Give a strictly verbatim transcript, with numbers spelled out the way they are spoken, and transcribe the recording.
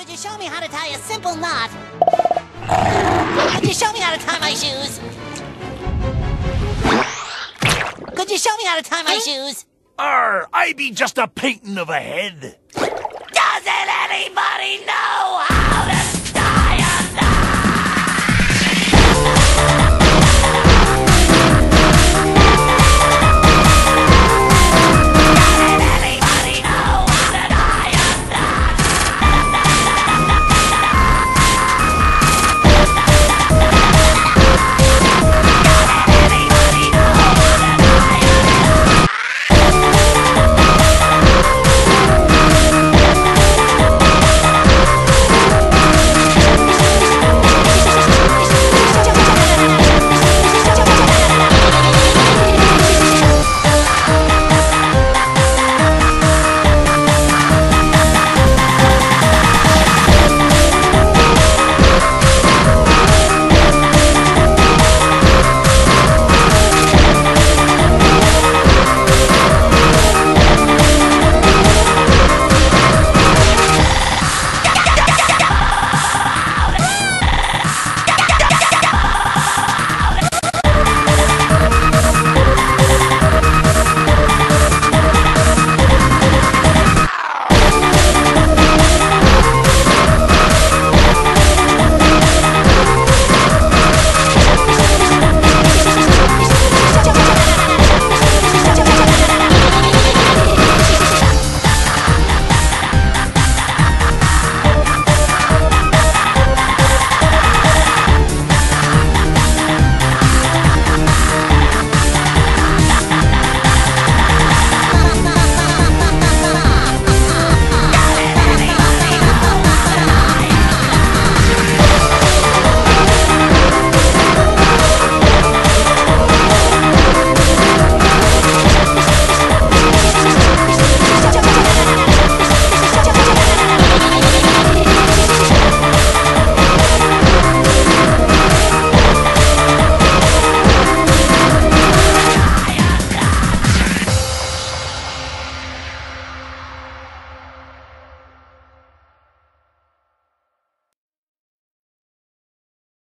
Could you show me how to tie a simple knot? Could you show me how to tie my shoes? Could you show me how to tie my shoes? Arr, I be just a painting of a head.